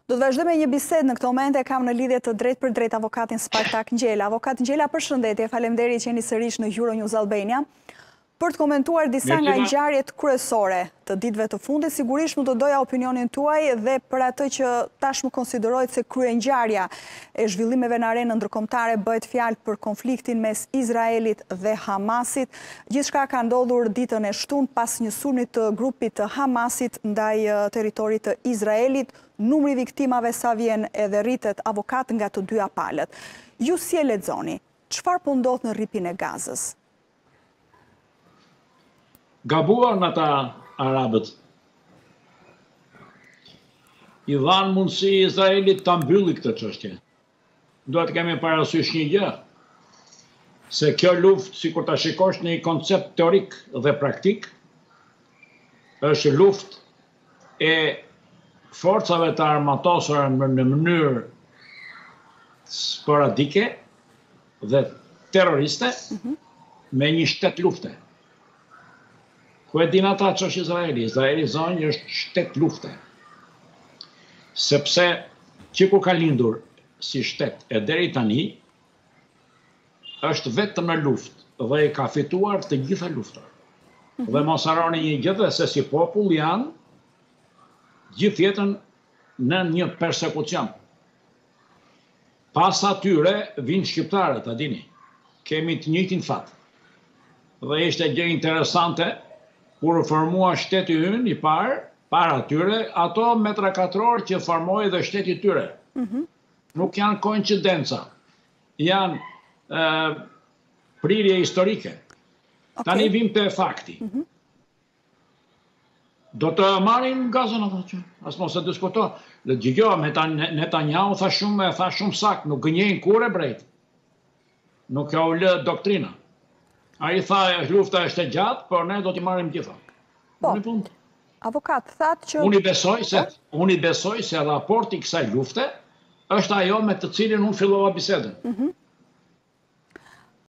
Do të vazhdoj me një bisedë në këtë moment, e kam në lidhje të drejt për drejt avokatin Spartak Ngjela. Avokat Ngjela, përshëndetje, faleminderit që jeni sërish në Euronews Albania. Për të komentuar disa nga ngjarjet kryesore të ditëve të fundit, sigurisht nuk do doja opinionin tuaj dhe për atë që tashmë konsiderohet se kryengjarja e zhvillimeve në arenën ndërkombëtare bëhet fjalë për konfliktin mes Izraelit dhe Hamasit. Gjithçka ka ndodhur ditën e shtunë pas një sulmi të grupit të Hamasit ndaj territorit të Izraelit. Numri viktimave sa vjen edhe rritet, avokat, nga të dyja palët. Ju si e lexoni? Çfarë po ndodh në rripin e Gazës? Gabuar në ta arabët. I dhanë mundësi Izraelit të mbylli këtë çështje. Duhet të kemi parasysh një gjë, se kjo luftë, sikur ta shikosh në një koncept teorik dhe praktik, është luftë e forcave të armatosura në mënyrë sporadike dhe terroriste me një shtet lufte. Ku e din ata që është Izraeli? Izraeli zonjë është shtet lufte. Sepse që ku ka lindur si shtet e deri tani, është vetëm në luftë dhe i ka fituar të gjitha luftat. Dhe mos harroni një gjë, dhe se si popull janë gjithë jetën në një persekucion. Pas atyre vinë shqiptarët, a dini. Kemi të njëjtin fat. Dhe ishte gjë interesante kur formua shteti ynë i parë, para atyre, ato metra katror që formoi dhe shteti tyre. Nuk janë koincidenca. Janë prirje historike. Tani vim të fakti. Do të marrin Gazën ato që, as mos e diskuto. Gjigjo, Netanyahu tha shumë sakt, nuk gënjejnë kur e brejt. Nuk ka u lë doktrina. Ai tha, lufta është e gjatë, por ne do t'i marrim gjitha. Po, avokat, thatë që... Unë i besoj se raporti kësaj lufte është ajo me të cilin unë fillova bisedën.